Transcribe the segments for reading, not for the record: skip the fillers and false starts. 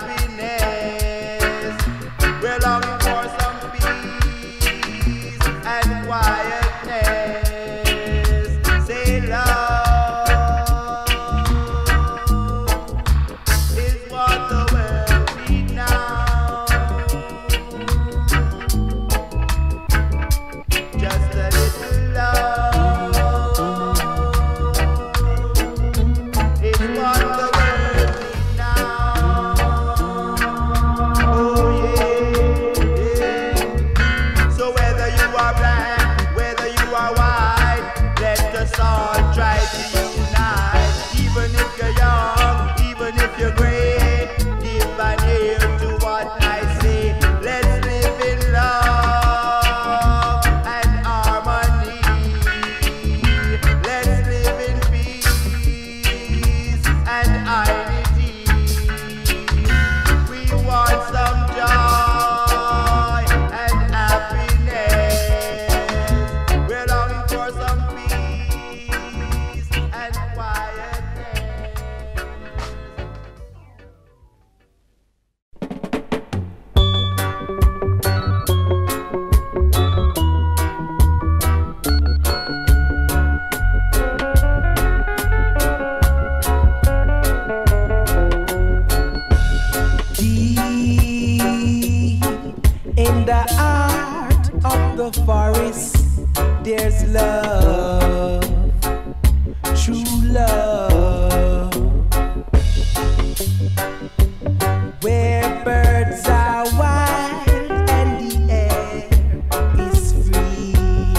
happiness. We're longing for some peace and quietness. Say love is what the world needs now. Just a little love is what the world needs now. Oh yeah. So whether you are black, whether you are white, let us all try to unite. Even if you're young, even if you're great, give an ear to what I say. Let's live in love and harmony. Let's live in peace and unity. We want some joy and happiness. We're longing for some peace and quietness. Deep in the heart of the forest, there's love, true love. Where birds are wild and the air is free.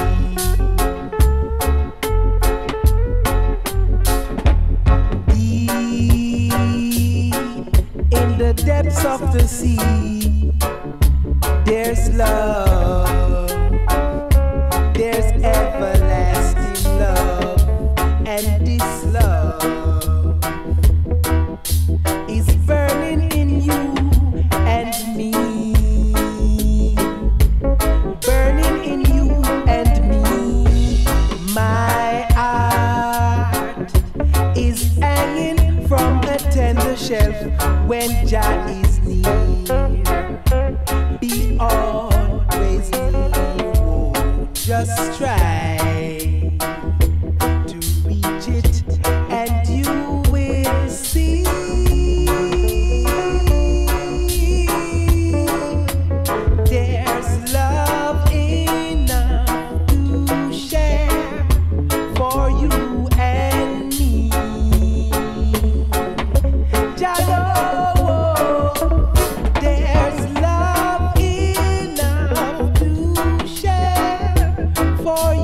Deep in the depths of the sea, there's love, there's everlasting love, and this love is burning in you and me, burning in you and me. My heart is hanging from a tender shelf when Jah is near. Be always near, oh, just try to reach it and you will see. There's love enough to share for you and me. Jalo, there's love enough to share for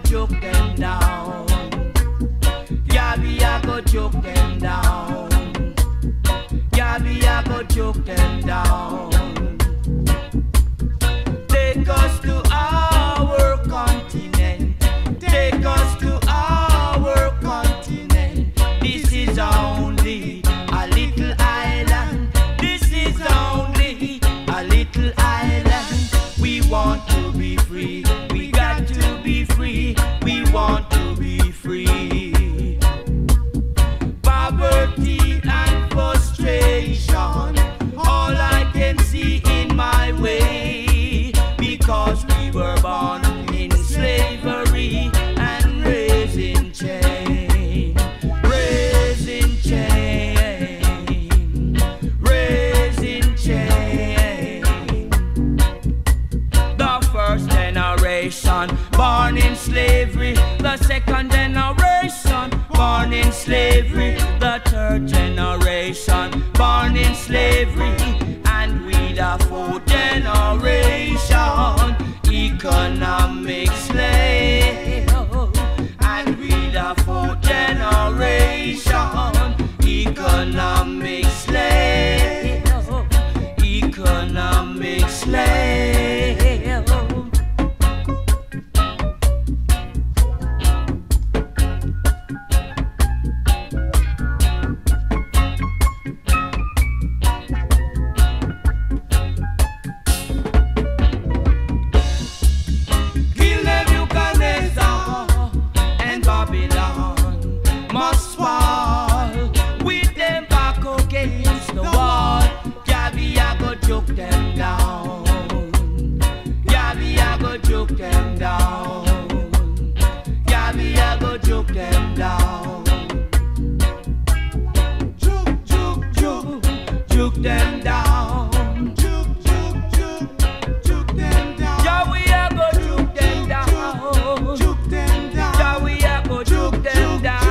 choke them down. Yeah, we are go choke them down. Yeah, we are go choke them down. Take us to our continent. Take us to our continent. This is only a little island. This is only a little island. We want to be free. We got to be free. We want to be free. Poverty and frustration, all I can see in my way, because we were born in slavery and raised in chain, raised in chain, raised in chain. The first generation born in slavery, the second generation born in slavery, the third generation born in slavery, and we the fourth generation economic slave, and we the fourth generation economic slave, economic slave. Must fall with them back against the wall. Yeah, we are go choke them down. Yeah, we are go choke them down. Yeah, we are go choke them down. Choke, choke, choke, choke them down. Choke, choke, choke, choke them down. Yeah, we are go choke them down. Choke them down. Yeah, we are go choke them down.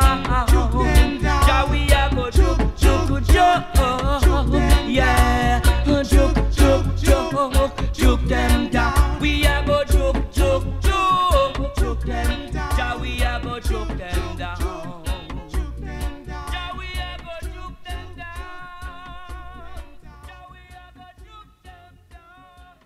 Yeah, choke, choke, choke, choke them down. We are go choke, choke, choke, choke them down. Yeah, we are go choke them down. Yeah, we are go choke them down. Yeah, we are go choke them down.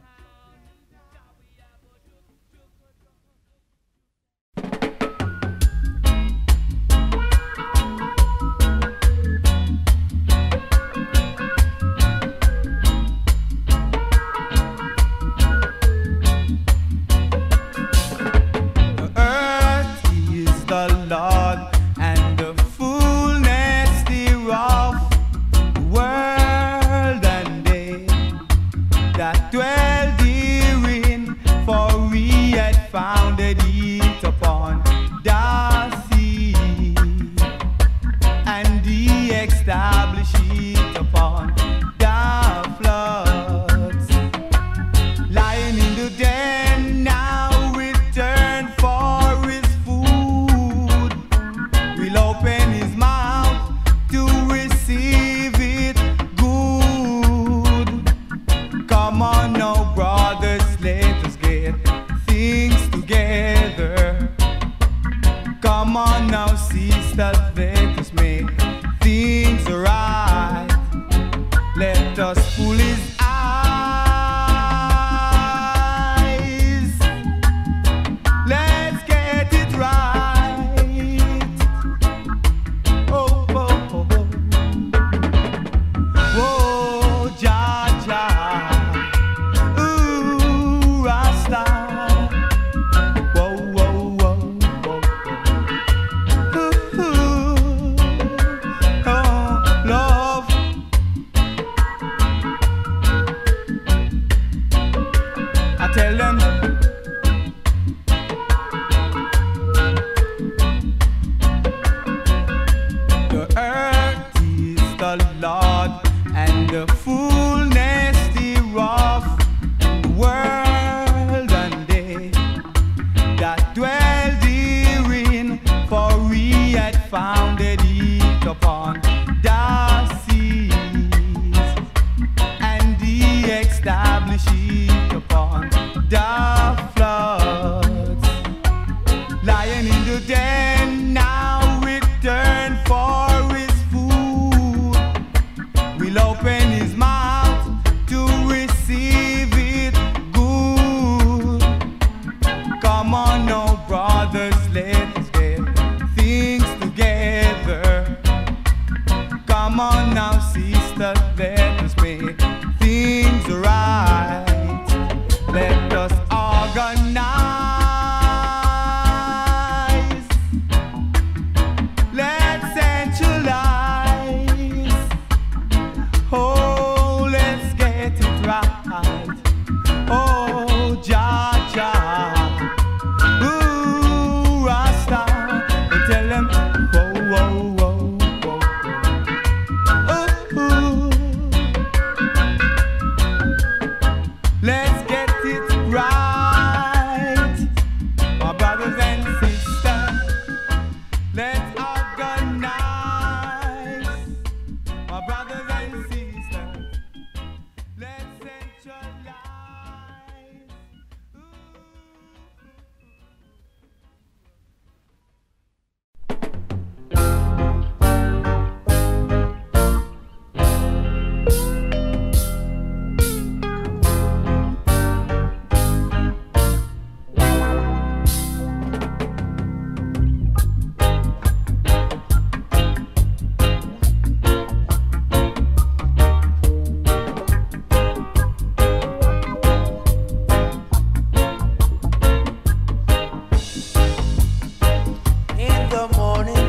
Lord, and the fullness thereof, world and they that dwell therein, for we had founded it upon the sea, and he established it upon the floods, lying in the den now return for his food. Will open his mouth to receive it good. Come on now, brothers, let us get things together. Come on now, sisters, let us make things right. Let us pull his eyes. Let's get it right. Oh, oh, oh, oh. Whoa, Jah, Jah. Ooh, Rasta. Whoa, whoa, whoa, whoa. Ooh, oh, love.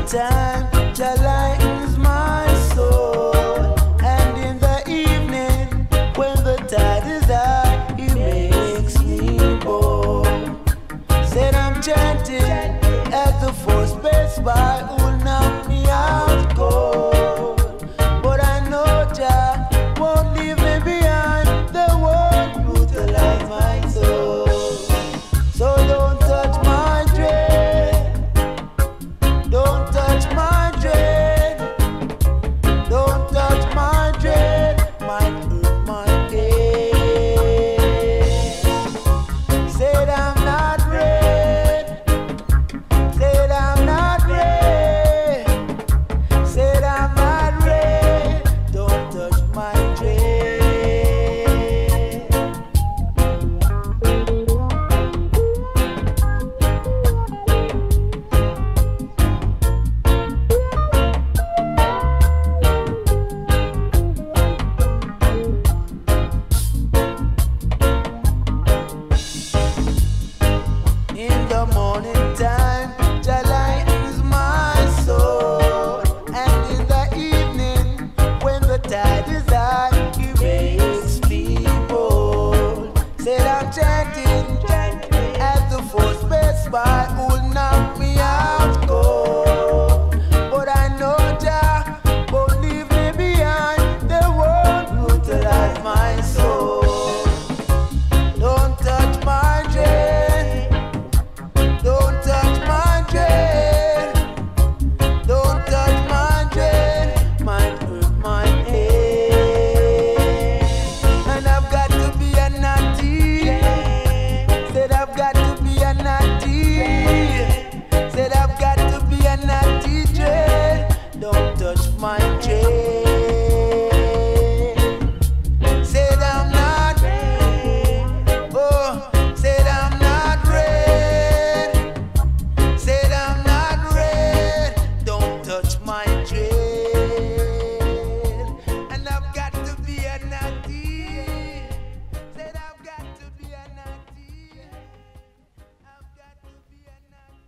time, Jah lightens my soul. And in the evening, when the tide is high, He makes me bold. Said I'm chanting at the first base by who'll knock me out cold. But I know Jah won't leave me behind. The world brutalize my soul. So don't touch my dread. Don't touch my dread. Don't touch my dread. Might hurt my head. Said I'm not red. Said I'm not red. Said I'm not red. Don't touch my dread. In the morning time, Jah lightens my soul. And in the evening, when the tide is high, He makes me bold. Said I'm chanting at the first base by who'll knock me out cold. But I know Jah won't leave me behind. The world brutalize my soul. Don't touch my dread. Don't touch my dread. Don't touch my dread. Might hurt my head. And I've got to be a natty. Said I've got to be a natty. Said I've got to be a natty dread. Don't touch my dread. Said I'm not. Oh, said I'm not red. Said I'm not red. Don't touch my dread. And I've got to be a natty. Said I've got to be a natty. I've got to be a natty.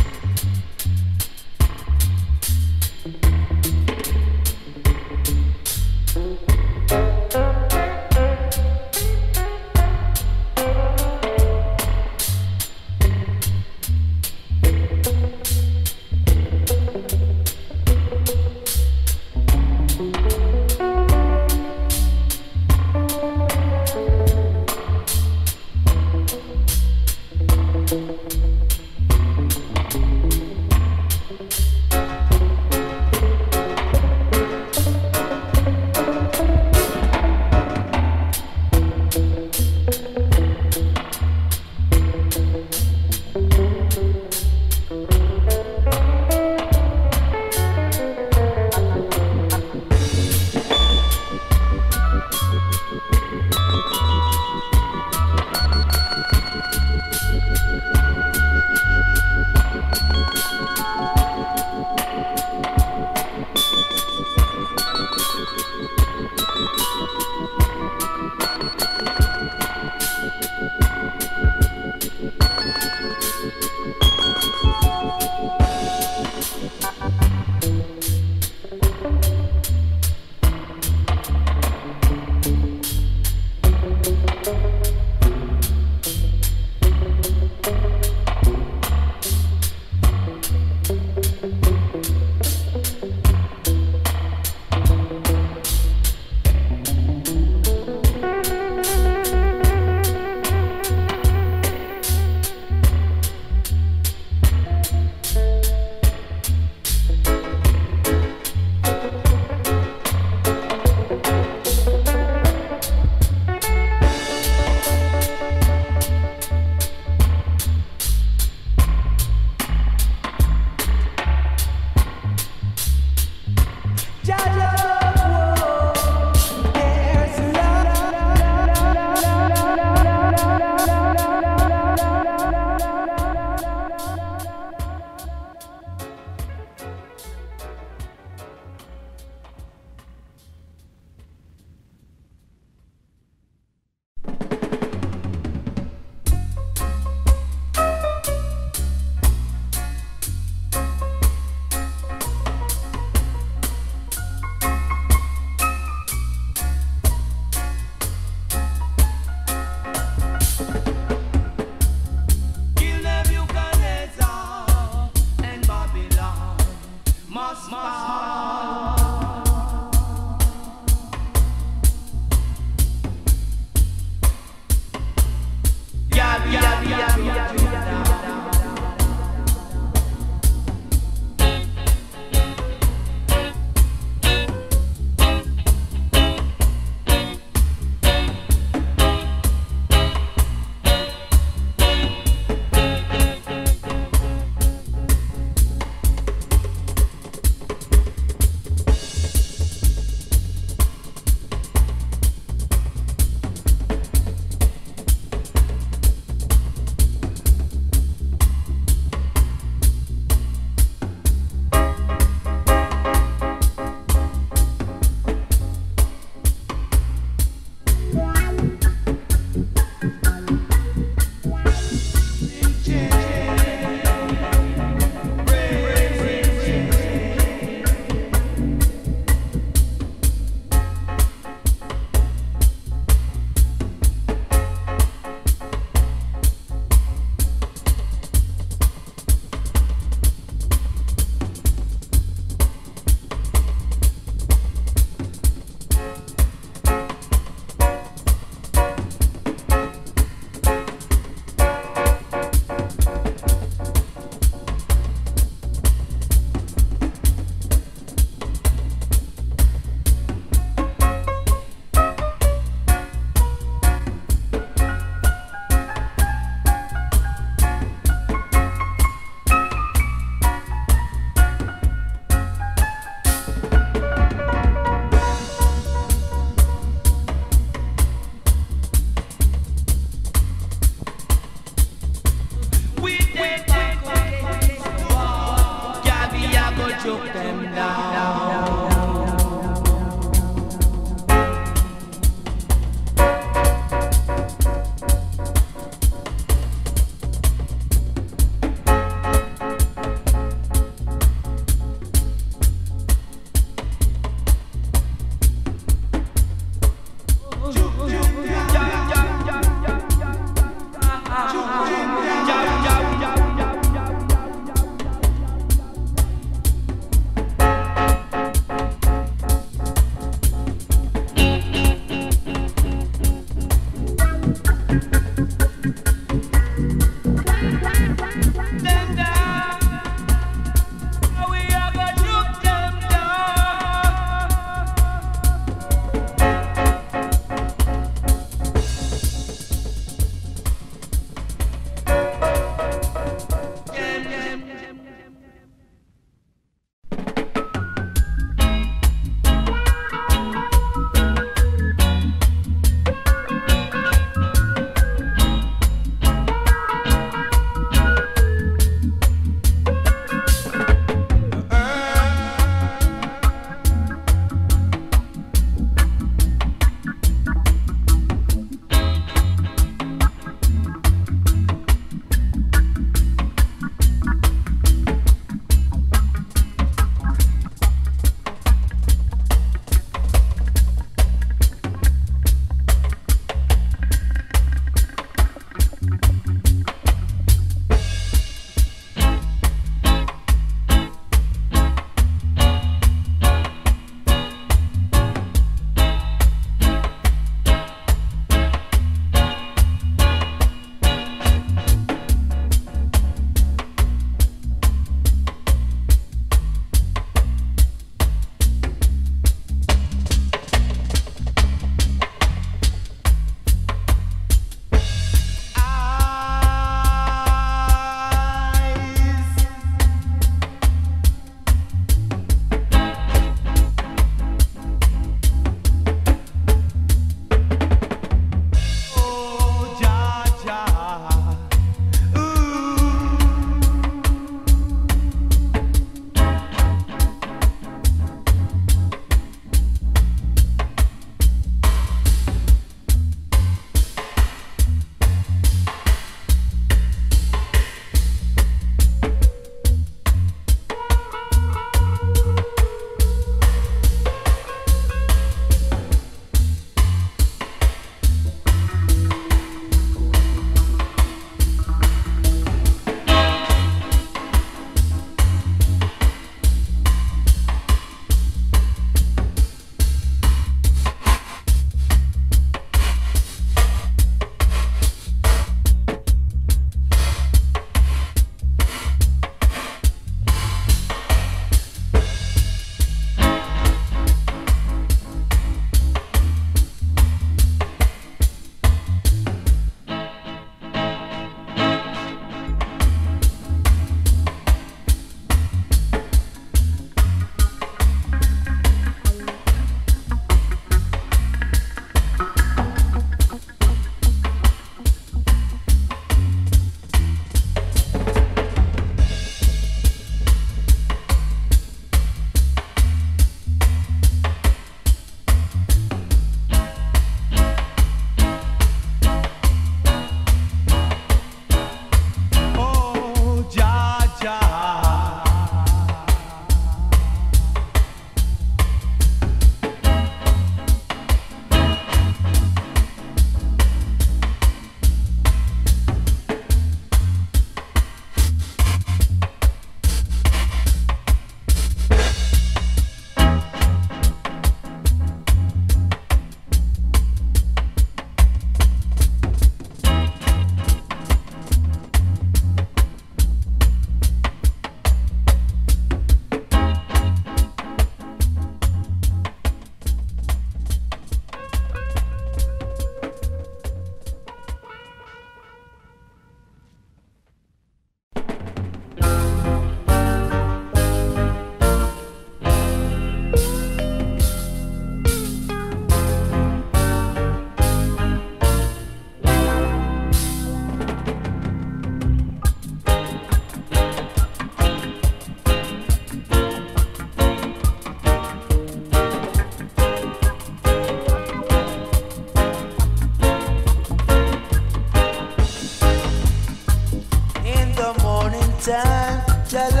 time, your